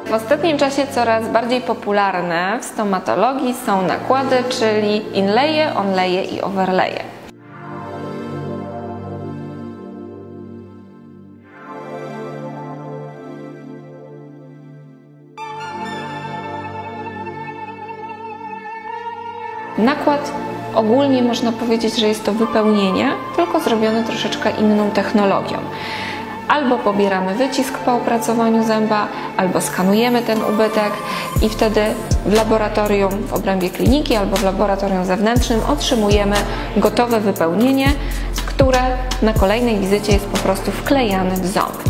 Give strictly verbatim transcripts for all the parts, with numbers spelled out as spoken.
W ostatnim czasie coraz bardziej popularne w stomatologii są nakłady, czyli inlaye, onlaye i overlaye. Nakład ogólnie można powiedzieć, że jest to wypełnienie, tylko zrobione troszeczkę inną technologią. Albo pobieramy wycisk po opracowaniu zęba, albo skanujemy ten ubytek i wtedy w laboratorium w obrębie kliniki albo w laboratorium zewnętrznym otrzymujemy gotowe wypełnienie, które na kolejnej wizycie jest po prostu wklejane w ząb.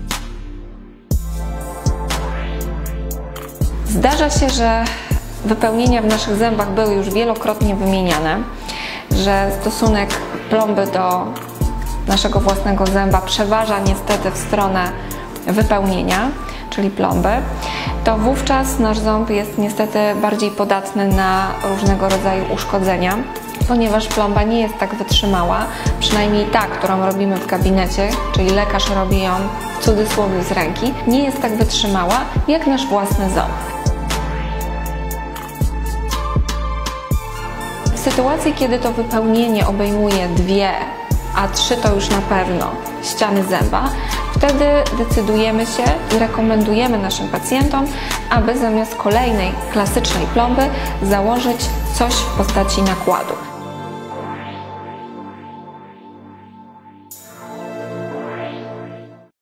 Zdarza się, że wypełnienia w naszych zębach były już wielokrotnie wymieniane, że stosunek plomby do naszego własnego zęba przeważa niestety w stronę wypełnienia, czyli plomby, to wówczas nasz ząb jest niestety bardziej podatny na różnego rodzaju uszkodzenia, ponieważ plomba nie jest tak wytrzymała, przynajmniej ta, którą robimy w gabinecie, czyli lekarz robi ją w cudzysłowie z ręki, nie jest tak wytrzymała jak nasz własny ząb. W sytuacji, kiedy to wypełnienie obejmuje dwie, a trzy to już na pewno ściany zęba, wtedy decydujemy się i rekomendujemy naszym pacjentom, aby zamiast kolejnej klasycznej plomby założyć coś w postaci nakładu.